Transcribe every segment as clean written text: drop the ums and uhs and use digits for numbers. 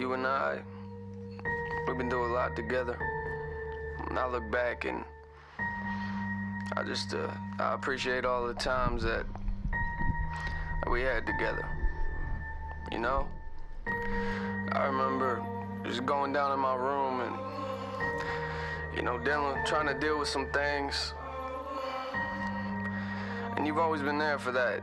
you and we've been through a lot together. And I look back and I appreciate all the times that we had together. You know? I remember just going down in my room and, trying to deal with some things. And you've always been there for that.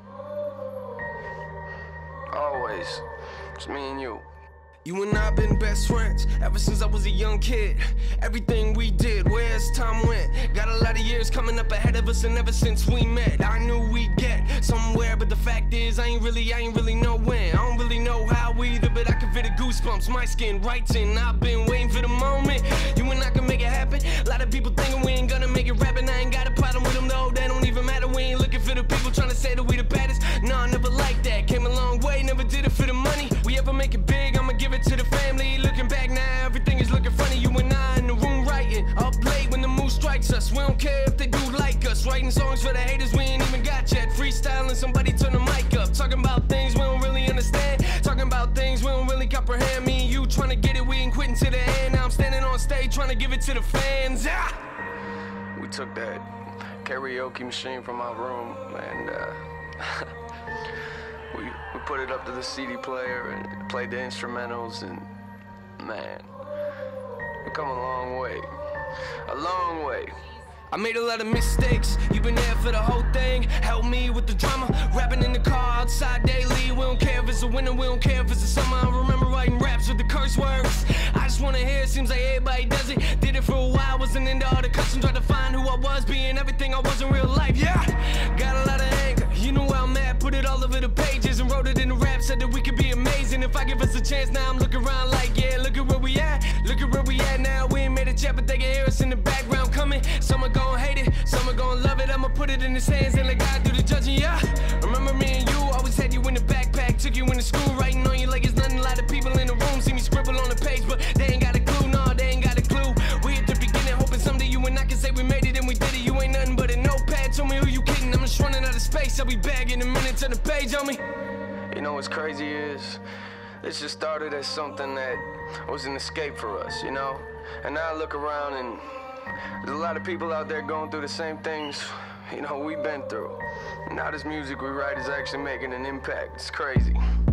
Always. It's me and you. You and I been best friends ever since I was a young kid. Everything we did, where's time went? Got a lot of years coming up ahead of us, and ever since we met, I knew we'd get somewhere. But the fact is, I ain't really know when. I don't really know how either, but I can feel the goosebumps, my skin right in. I've been waiting for the moment you and I can make it happen. A lot of people thinking we ain't gonna make it rapping. I ain't got a problem with them though, that don't even matter. We ain't looking for the people trying to say that we the baddest. Nah, never like that. Came a long way, never did it for the money. We ever make it big, I'ma give it to the family. Looking back now, everything is looking funny. You and I in the room writing, up late when the mood strikes us. We don't care if they do like us. Writing songs for the haters we ain't even got yet. Freestyling, somebody turn the mic up. Talking about things we don't really understand. Talking about things we don't really comprehend. Me and you trying to get it, we ain't quitting to the end. Now I'm standing on stage trying to give it to the fans. We took that karaoke machine from my room and we put it up to the CD player and played the instrumentals, and man, we've come a long way. A long way. I made a lot of mistakes, you've been there for the whole thing. Help me with the drama, rapping in the car outside daily. We don't care if it's a winter, we don't care if it's a summer. I remember writing raps with the curse words. I just wanna hear it, seems like everybody does it. Did it for a while, wasn't into all the customs. Tried to find who I was, being everything I was in real life, yeah. Got a lot of anger, you know where I'm at. Put it all over the pages and wrote it in the rap. Said that we could be amazing if I give us a chance. Now I'm looking around like, yeah, look at where we at. Look at where we at now, we ain't made it yet, but they can hear us in the background coming. Some are gonna hate it, some are gonna love it. I'ma put it in his hands and let God do the judging, yeah. Remember me and you, always had you in the backpack. Took you into school, writing on you like it's nothing. A lot of people in the room see me scribble on the page, but they ain't got a clue, no, they ain't got a clue. We at the beginning, hoping someday you and I can say we made it and we did it. You ain't nothing but a notepad, tell me who you kidding. I'm just running out of space, I'll be back in a minute, turn the page on me. You know what's crazy is, this just started as something that was an escape for us, you know? And now I look around and there's a lot of people out there going through the same things, we've been through. And now this music we write is actually making an impact. It's crazy.